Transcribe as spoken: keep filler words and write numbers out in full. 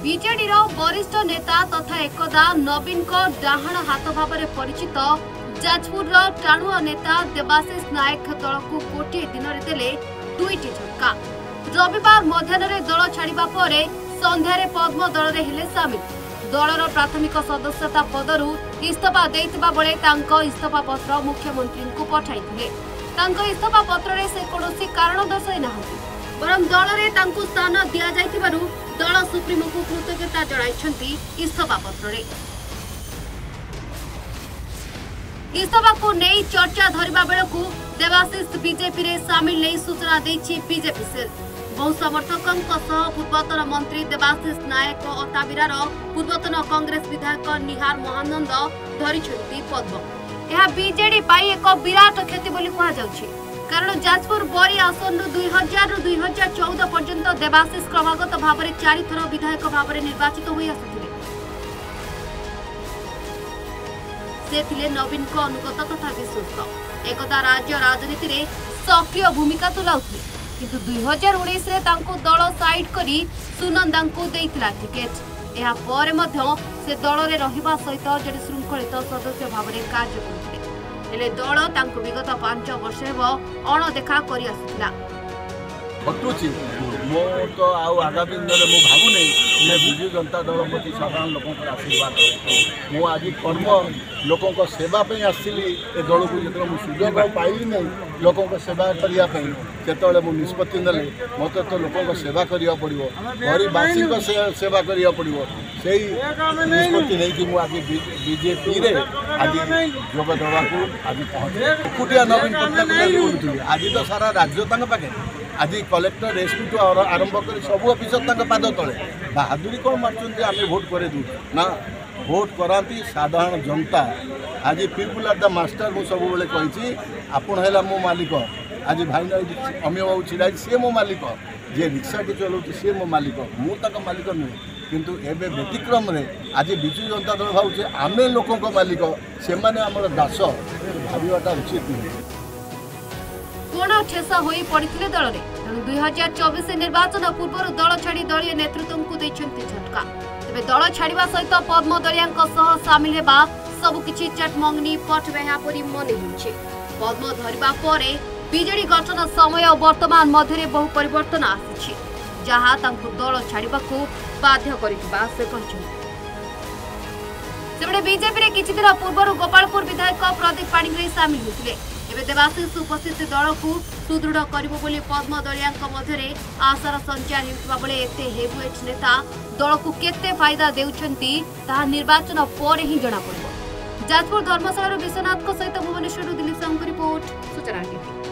BJD वरिष्ठ नेता तथा एकदा नवीन को डाहाण हाथ भाव में परिचित जाजपुर टाणुआ नेता देवाशीष नायक दल को गोटे दिन में देले दुईटी झटका। रविवार मध्याह्न दल छाड़ा पर संध्यारे पद्म दल में हेले सामिल। दलर प्राथमिक सदस्यता पदरु इस्तीफा देइतिबा बेले तांको इस्तीफा पत्र मुख्यमंत्री को पठाइथिले। तांको इस्तीफा पत्र रे से कोनोसी कारण दर्शाई नाहंती, बरं दल रे तांको स्थान दिया जाइतिबारु दल सुप्रीमो को कृतज्ञता जणाइछंती इस्तीफा पत्र रे। इस्तीफा को नहीं चर्चा धरिबा बेलकु देवाशीष बीजेपी रे सामिल नहीं सूचना देछि बीजेपी सेल। बहु समर्थकों पूर्वतन मंत्री देवाशीष नायक अताबिरार पूर्वतन कांग्रेस विधायक निहार महानंद धरिछंती पद्म। यह बीजेडी पाई एक विराट क्षति बोली कहा जाउछि, कारण जाजपुर बरी आसन दुई हजार रु दुई हजार चौदह पर्यंत देवाशीष क्रमागत भाव में चारि थर विधायक भाव में निर्वाचित होई आसुथिले। से थिले नवीन को अनुगत तथा विश्वस्त। एकदा राज्य राजनीति रे सक्रिय भूमिका तुलाउथिले, किंतु दुई हजार उन्नीस रे तांको दल साइड करी सुनंदा को देइतिला टिकेट। एहा परे मध्य से दल रे रहिबा सहित जडे शृंखलित सदस्य भाव में कार्य करथिले, हेले दल तांको विगत पांच वर्ष हेबो अणदेखा करि आसुथिला। घटुची मो तो आउ आगामी दिन में मुझे भावुनी जे विजु जनता दल प्रति साधारण लोकों आशीर्वाद मु आज कर्म लोकों सेवा आसली ए दल को जो मुझे सुजोग पाइली नहीं लोकों सेवा करने से मुझे निष्पत्ति ने मत तो लोकों सेवा करा पड़ो, गरीबवासी सेवा करा पड़ो, से निष्पत्ति नहीं मुझे आज बीजेपी रे आज जोग देवा आज पहुँचे। एकुटिया नवीन पट्टनायक आज तो सारा राज्य पाखे आज कलेक्टर एसपी टू आरंभ कर सब अफिसर पाद तले बहादुरी कौन मार्च आम भोट कर ना भोट कराती साधारण जनता। आज पीपुल आर द मास्टर मुझे सब बेले कही आपण है मो मालिक। आज भाई अमीय बाबू छिड़ा सी मो मालिक, जे रिक्शा की चलाऊँ सी मो मालिक, मुझे मालिक नुहे। किंतु एबे व्यतिक्रम रे आज विजु जनता दल भावुचे आमे लोकों मालिक से आमर दास भावटा उचित नुहे। कोण ठेसा होई पड़िथिले दल रे तेणु दुई हजार चौबीस निर्वाचन पूर्व दल छाड़ी दलीय नेतृत्व को दैछंती झटका। तेबे दल छाड़िबा सहित पद्म दलियांक सह सामिल हेबा सबकिछि चटमंगनी पट बेहा परि मने होछि। पद्म धरिबा परे बीजेडी गठन समय और वर्तमान मध्य बहु परिवर्तन आसिछि, जहा तांको दल छाड़िबाकू बाध्य करितबा से कहछन्ती। सेबडे बीजेपी रे किछि दिन पूर्व गोपालपुर विधायक प्रदीप पाणिग्राही सामिल होतिले। एबे देवाशीष उपस्थित दल को सुदृढ़ करिबो बोली पद्म दलियांक मध्य आशार संचार हेउतबा बेले एते हेवीवेट नेता दल को केते फायदा देउछंती ताहा निर्वाचन पर ही जणा पड़िबो। जाजपुर धर्मशाला विश्वनाथ सहित भुवनेश्वर दिलीप साहू रिपोर्ट सूचना टीवी।